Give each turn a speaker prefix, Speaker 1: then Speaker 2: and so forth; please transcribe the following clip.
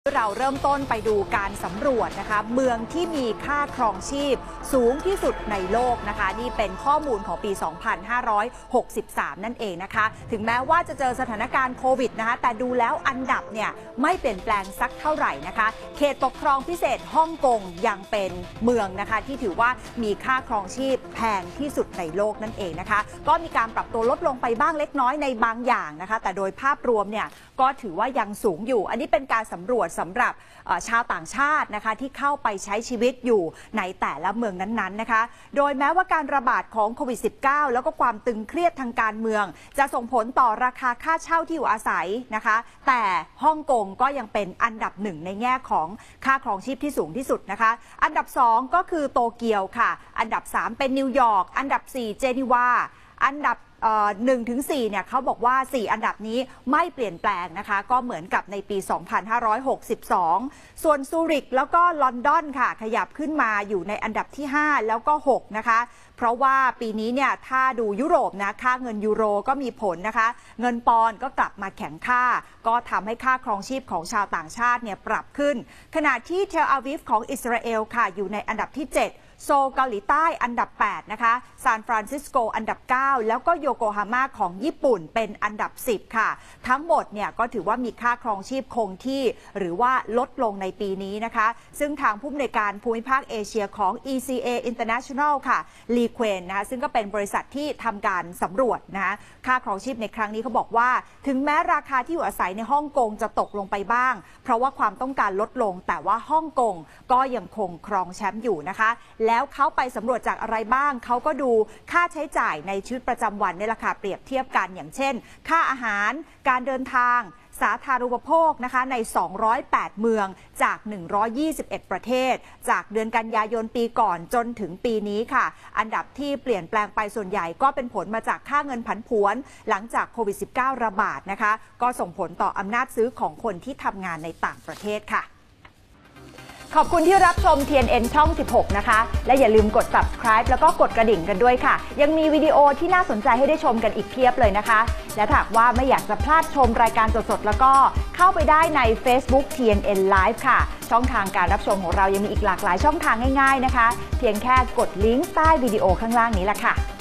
Speaker 1: เราเริ่มต้นไปดูการสำรวจนะคะเมืองที่มีค่าครองชีพสูงที่สุดในโลกนะคะนี่เป็นข้อมูลของปี 2563 นั่นเองนะคะถึงแม้ว่าจะเจอสถานการณ์โควิดนะคะแต่ดูแล้วอันดับเนี่ยไม่เปลี่ยนแปลงสักเท่าไหร่นะคะเขตปกครองพิเศษฮ่องกงยังเป็นเมืองนะคะที่ถือว่ามีค่าครองชีพแพงที่สุดในโลกนั่นเองนะคะก็มีการปรับตัวลดลงไปบ้างเล็กน้อยในบางอย่างนะคะแต่โดยภาพรวมเนี่ยก็ถือว่ายังสูงอยู่อันนี้เป็นการสำรวจสำหรับชาวต่างชาตินะคะที่เข้าไปใช้ชีวิตอยู่ในแต่ละเมืองนั้นๆนะคะโดยแม้ว่าการระบาดของโควิด -19 แล้วก็ความตึงเครียดทางการเมืองจะส่งผลต่อราคาค่าเช่าที่อยู่อาศัยนะคะแต่ฮ่องกงก็ยังเป็นอันดับหนึ่งในแง่ของค่าครองชีพที่สูงที่สุดนะคะอันดับ2ก็คือโตเกียวค่ะอันดับ3เป็นนิวยอร์กอันดับ4เจนีวาอันดับ1-4เนี่ยเขาบอกว่า4อันดับนี้ไม่เปลี่ยนแปลงนะคะก็เหมือนกับในปี 2562 ส่วนซูริกแล้วก็ลอนดอนค่ะขยับขึ้นมาอยู่ในอันดับที่5แล้วก็6นะคะเพราะว่าปีนี้เนี่ยถ้าดูยุโรปนะค่าเงินยูโรก็มีผลนะคะเงินปอนด์ก็กลับมาแข็งค่าก็ทำให้ค่าครองชีพของชาวต่างชาติเนี่ยปรับขึ้นขณะที่เทลอาวีฟของอิสราเอลค่ะอยู่ในอันดับที่7โซลเกาหลีใต้อันดับ8นะคะซานฟรานซิสโกอันดับ9แล้วก็โยโกฮาม่าของญี่ปุ่นเป็นอันดับ10ค่ะทั้งหมดเนี่ยก็ถือว่ามีค่าครองชีพคงที่หรือว่าลดลงในปีนี้นะคะซึ่งทางผู้อำนวยการภูมิภาคเอเชียของ ECA International ค่ะลีเควนนะคะซึ่งก็เป็นบริษัทที่ทำการสำรวจนะคะค่าครองชีพในครั้งนี้เขาบอกว่าถึงแม้ราคาที่อยู่อาศัยในฮ่องกงจะตกลงไปบ้างเพราะว่าความต้องการลดลงแต่ว่าฮ่องกงก็ยังคงครองแชมป์อยู่นะคะแล้วเขาไปสำรวจจากอะไรบ้างเขาก็ดูค่าใช้จ่ายในชีวิตประจำวันในราคาเปรียบเทียบกันอย่างเช่นค่าอาหารการเดินทางสาธารณูปโภคนะคะใน208เมืองจาก121ประเทศจากเดือนกันยายนปีก่อนจนถึงปีนี้ค่ะอันดับที่เปลี่ยนแปลงไปส่วนใหญ่ก็เป็นผลมาจากค่าเงินผันผวนหลังจากโควิด -19 ระบาดนะคะก็ส่งผลต่ออำนาจซื้อของคนที่ทำงานในต่างประเทศค่ะขอบคุณที่รับชม TNN ช่อง 16 นะคะและอย่าลืมกด subscribe แล้วก็กดกระดิ่งกันด้วยค่ะยังมีวิดีโอที่น่าสนใจให้ได้ชมกันอีกเพียบเลยนะคะและหากว่าไม่อยากจะพลาดชมรายการสดๆแล้วก็เข้าไปได้ใน Facebook TNN Live ค่ะช่องทางการรับชมของเรายังมีอีกหลากหลายช่องทางง่ายๆนะคะเพียงแค่กดลิงก์ใต้วิดีโอข้างล่างนี้แหละค่ะ